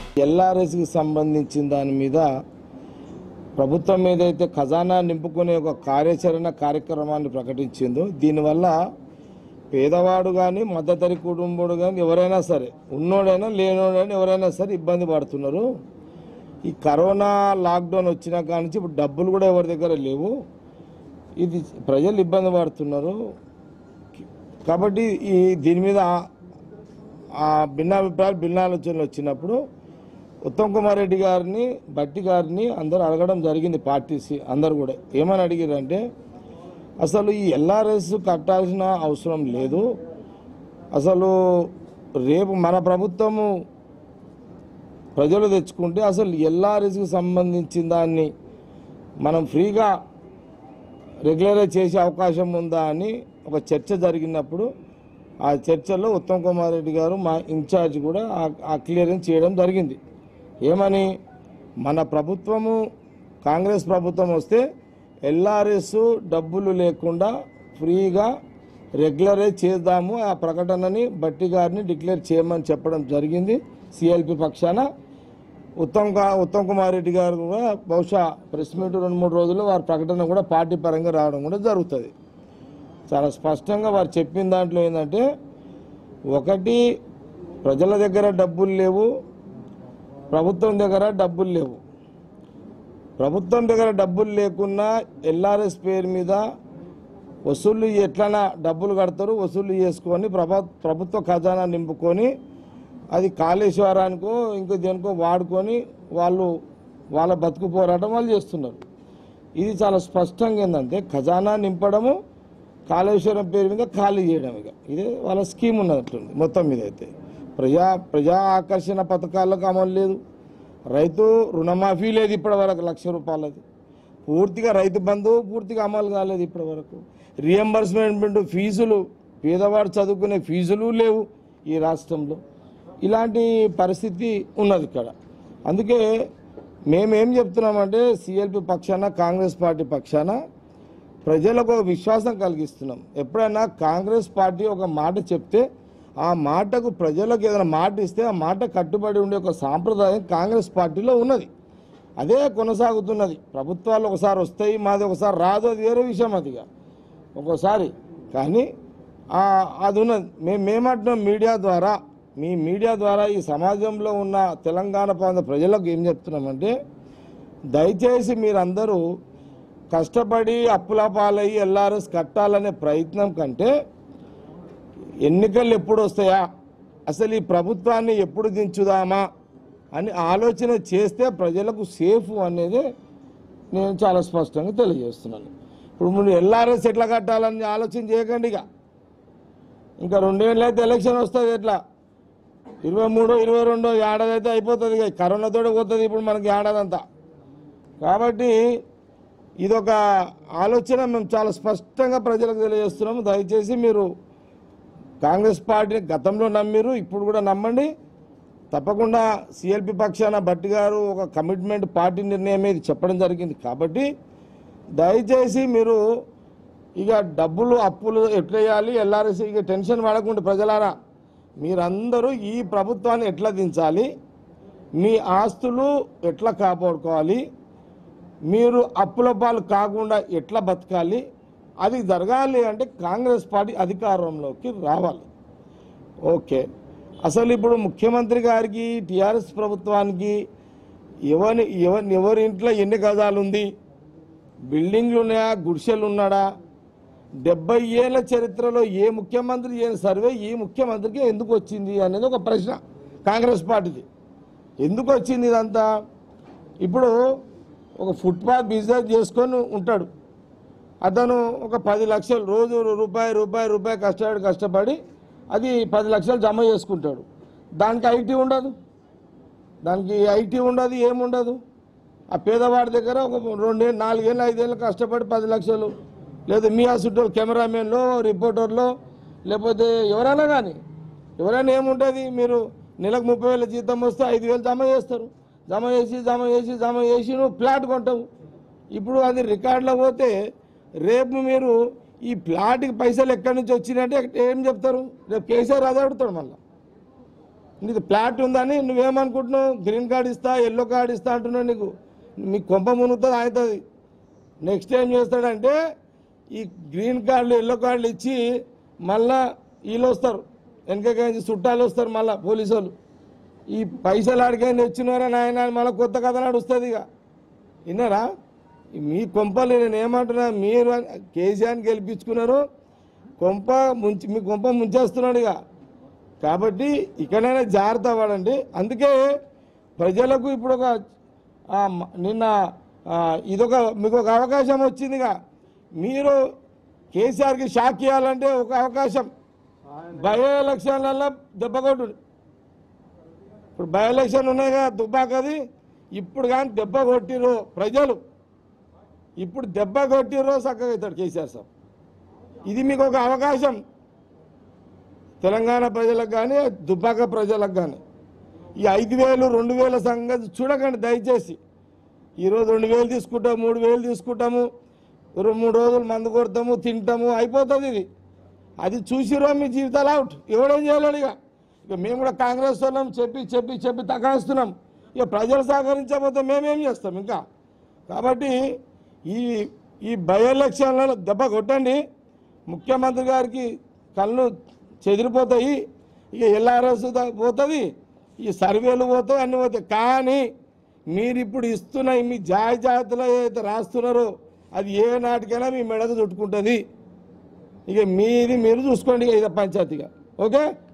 ఎల్ఆర్ఎస్కి సంబంధించిన దాని మీద ప్రభుత్వం ఏదైతే ఖజానా నింపుకునే ఒక కార్యక్రమాన్ని ప్రకటించిందో దీనివల్ల పేదవాడు కానీ మధ్యతరి కుటుంబుడు కానీ ఎవరైనా సరే ఉన్నోడైనా లేనోడైనా ఎవరైనా సరే ఇబ్బంది పడుతున్నారు. ఈ కరోనా లాక్డౌన్ వచ్చిన కాడి నుంచి ఇప్పుడు డబ్బులు కూడా ఎవరి దగ్గర లేవు. ఇది ప్రజలు ఇబ్బంది పడుతున్నారు. కాబట్టి దీని మీద భిన్నాభిప్రాయాలు భిన్నాలోచనలు వచ్చినప్పుడు ఉత్తమ్ కుమార్ రెడ్డి గారిని భట్టి గారిని అందరూ అడగడం జరిగింది. పార్టీసి అందరు కూడా ఏమని అడిగారంటే అసలు ఈ ఎల్ఆర్ఎస్ కట్టాల్సిన అవసరం లేదు, అసలు రేపు మన ప్రభుత్వము ప్రజలు తెచ్చుకుంటే అసలు ఎల్ఆర్ఎస్కి సంబంధించిన దాన్ని మనం ఫ్రీగా రెగ్యులరైజ్ చేసే అవకాశం ఉందా అని ఒక చర్చ జరిగినప్పుడు ఆ చర్చలో ఉత్తమ్ కుమార్ రెడ్డి గారు మా ఇన్ఛార్జ్ కూడా ఆ క్లియరెన్స్ చేయడం జరిగింది. ఏమని, మన ప్రభుత్వము కాంగ్రెస్ ప్రభుత్వం వస్తే ఎల్ఆర్ఎస్ డబ్బులు లేకుండా ఫ్రీగా రెగ్యులరైజ్ చేద్దాము, ఆ ప్రకటనని భట్టి గారిని డిక్లేర్ చేయమని చెప్పడం జరిగింది. సిఎల్పి పక్షాన ఉత్తమ్ కుమార్ రెడ్డి గారు కూడా బహుశా ప్రెస్ మీట్ 2-3 రోజుల్లో వారి ప్రకటన కూడా పార్టీ పరంగా రావడం కూడా జరుగుతుంది. చాలా స్పష్టంగా వారు చెప్పిన దాంట్లో ఏంటంటే, ఒకటి ప్రజల దగ్గర డబ్బులు లేవు, ప్రభుత్వం దగ్గర డబ్బులు లేవు. ప్రభుత్వం దగ్గర డబ్బులు లేకున్నా ఎల్ఆర్ఎస్ పేరు మీద వసూళ్లు ఎట్లన్నా డబ్బులు కడతారు, వసూళ్లు చేసుకొని ప్రభుత్వ ఖజానా నింపుకొని అది కాళేశ్వరానికో ఇంకో దేనికో వాడుకొని వాళ్ళ బతుకు పోరాటం వాళ్ళు చేస్తున్నారు. ఇది చాలా స్పష్టంగా ఏంటంటే ఖజానా నింపడము, కాళేశ్వరం పేరు మీద ఖాళీ చేయడం, ఇదే వాళ్ళ స్కీమ్ ఉన్నట్టుంది. మొత్తం మీద అయితే ప్రజా ఆకర్షణ పథకాలకు అమలు లేదు, రైతు రుణమాఫీ లేదు ఇప్పటి వరకు, 1,00,000 రూపాయలది పూర్తిగా, రైతు బంధు పూర్తిగా అమలు కాలేదు ఇప్పటి వరకు, రియంబర్స్మెంట్ ఫీజులు పేదవాడు చదువుకునే ఫీజులు లేవు ఈ రాష్ట్రంలో. ఇలాంటి పరిస్థితి ఉన్నది ఇక్కడ. అందుకే మేమేం చెప్తున్నామంటే సిఎల్పి పక్షాన కాంగ్రెస్ పార్టీ పక్షాన ప్రజలకు ఒక విశ్వాసం కలిగిస్తున్నాం. ఎప్పుడైనా కాంగ్రెస్ పార్టీ ఒక మాట చెప్తే ఆ మాటకు ప్రజలకు ఏదైనా మాట ఇస్తే ఆ మాట కట్టుబడి ఉండే ఒక సాంప్రదాయం కాంగ్రెస్ పార్టీలో ఉన్నది, అదే కొనసాగుతున్నది. ప్రభుత్వాలు ఒకసారి వస్తాయి, మాది ఒకసారి రాదు, అది వేరే విషయం, అదిగా ఒక్కోసారి. కానీ అది ఉన్నది. మేమంటున్నాం మీడియా ద్వారా ఈ సమాజంలో ఉన్న తెలంగాణ ప్రాంత ప్రజలకు ఏం చెప్తున్నామంటే, దయచేసి మీరందరూ కష్టపడి అప్పుల పాలయ్యి ఎల్ఆర్ఎస్ కట్టాలనే ప్రయత్నం కంటే ఎన్నికలు ఎప్పుడు వస్తాయా, అసలు ఈ ప్రభుత్వాన్ని ఎప్పుడు దించుదామా అని ఆలోచన చేస్తే ప్రజలకు సేఫ్ అనేది నేను చాలా స్పష్టంగా తెలియజేస్తున్నాను. ఇప్పుడు మీరు ఎల్ఆర్ఎస్ ఎట్లా కట్టాలని ఆలోచన చేయకండి. ఇంకా 2 ఏళ్ళు అయితే ఎలక్షన్ వస్తుంది, ఎట్లా 23, 22 ఏడాది అయితే అయిపోతుంది. కరోనాతోనే పోతుంది ఇప్పుడు మనకి ఏడాదంతా. కాబట్టి ఇదొక ఆలోచన మేము చాలా స్పష్టంగా ప్రజలకు తెలియజేస్తున్నాము. దయచేసి మీరు కాంగ్రెస్ పార్టీని గతంలో నమ్మిరు, ఇప్పుడు కూడా నమ్మండి. తప్పకుండా సిఎల్పి పక్షాన భట్టి గారు ఒక కమిట్మెంట్ పార్టీ నిర్ణయం మీద చెప్పడం జరిగింది. కాబట్టి దయచేసి మీరు ఇక డబ్బులు అప్పులు ఎట్లేయాలి, ఎల్ఆర్ఎస్ ఇక టెన్షన్ పడకుండా ప్రజలారా మీరందరూ ఈ ప్రభుత్వాన్ని ఎట్లా దించాలి, మీ ఆస్తులు ఎట్లా కాపాడుకోవాలి, మీరు అప్పుల పాలు కాకుండా ఎట్లా బతకాలి, అది జరగాలి అంటే కాంగ్రెస్ పార్టీ అధికారంలోకి రావాలి. ఓకే, అసలు ఇప్పుడు ముఖ్యమంత్రి గారికి టీఆర్ఎస్ ప్రభుత్వానికి ఎవరి ఇంట్లో ఎన్ని గజాలు ఉంది, బిల్డింగ్లు ఉన్నాయా, గుడిసెలు ఉన్నాడా, 70 ఏళ్ల చరిత్రలో ఏ ముఖ్యమంత్రి చేయని సర్వే ఈ ముఖ్యమంత్రికి ఎందుకు వచ్చింది అనేది ఒక ప్రశ్న కాంగ్రెస్ పార్టీది. ఎందుకు వచ్చింది ఇదంతా? ఇప్పుడు ఒక ఫుట్పాత్ బిజినెస్ చేసుకొని ఉంటాడు అతను, ఒక 10 లక్షలు రోజు రూపాయి కష్టపడి అది 10 లక్షలు జమ చేసుకుంటాడు. దానికి ఐటీ ఉండదు, ఏముండదు. ఆ పేదవాడి దగ్గర ఒక 2 ఏళ్ళు 4 ఏళ్ళు 5 ఏళ్ళు కష్టపడి 10 లక్షలు, లేదా మీ హాస్పిటల్ కెమెరామెన్లో రిపోర్టర్లో లేకపోతే ఎవరైనా ఏముంటుంది, మీరు నెలకు 30,000 జీతం వస్తే 5,000 జమ చేస్తారు. జమ చేసి నువ్వు ప్లాట్ కొంటావు. ఇప్పుడు అది రికార్డులో పోతే రేపు మీరు ఈ ప్లాట్కి పైసలు ఎక్కడి నుంచి వచ్చినాయంటే ఏం చెప్తారు? రేపు కేసీఆర్ అదే అడుగుతాడు. మళ్ళీ నీకు ప్లాట్ ఉందని నువ్వేమనుకుంటున్నావు? గ్రీన్ కార్డ్ ఇస్తా, ఎల్లో కార్డ్ ఇస్తా అంటున్నావు. నీకు మీ కొంప మునుగుతుంది, అవుతుంది. నెక్స్ట్ ఏం చేస్తాడంటే ఈ గ్రీన్ కార్డులు, ఎల్లో కార్డులు ఇచ్చి మళ్ళా వీళ్ళు వస్తారు, వెనకకి చుట్టాలు వస్తారు, మళ్ళీ పోలీసు వాళ్ళు. ఈ పైసలు అడిగేది తెచ్చినారా నాయన, మళ్ళీ కొత్త కథ నడుస్తుంది. ఇక విన్నారా? మీ కొంపలు నేను ఏమంటున్నా, మీరు కేసీఆర్ని గెలిపించుకున్నారు, మీ కొంప ముంచేస్తున్నాడు. ఇక కాబట్టి ఇక్కడైనా జాగ్రత్త పడండి. అందుకే ప్రజలకు ఇప్పుడు నిన్న మీకు ఒక అవకాశం వచ్చిందిగా. మీరు కేసీఆర్కి షాక్ ఇవ్వాలంటే ఒక అవకాశం, బై ఎలక్షన్లలో దెబ్బ కొట్టు. ఇప్పుడు బై ఎలక్షన్ ఉన్నాయి కదా దుబ్బాకది, ఇప్పుడు కానీ దెబ్బ కొట్టిరో ప్రజలు, ఇప్పుడు దెబ్బ కొట్టిరో చక్కగా అవుతాడు కేసీఆర్ సార్. ఇది మీకు ఒక అవకాశం, తెలంగాణ ప్రజలకు కానీ దుబ్బాక ప్రజలకు కానీ. ఈ 5,000 2,000 సంగతి చూడకండి దయచేసి. ఈరోజు 2,000 తీసుకుంటాము, 3,000 తీసుకుంటాము, 2-3 రోజులు మందు కొడతాము, తింటాము, అయిపోతుంది ఇది. అది చూసిరో మీ జీవితాలు అవుట్, ఎవడేం చేయలేడు. ఇక మేము కూడా కాంగ్రెస్ వాళ్ళం చెప్పి తగాస్తున్నాం. ఇక ప్రజలు సహకరించకపోతే మేమేం చేస్తాం ఇంకా. కాబట్టి ఈ బై ఎలక్షన్లలో దెబ్బ కొట్టండి. ముఖ్యమంత్రి గారికి కళ్ళు చెదిరిపోతాయి, ఇక ఎల్ఆర్ఎస్ పోతుంది, ఈ సర్వేలు పోతాయి, అన్నీ పోతాయి. కానీ మీరు ఇప్పుడు ఇస్తున్న మీ జాతిలో ఏదైతే రాస్తున్నారో అది ఏ నాటికైనా మీ మెడకు చుట్టుకుంటుంది. ఇక మీది మీరు చూసుకోండి, ఇక పంచాయతీగా. ఓకే.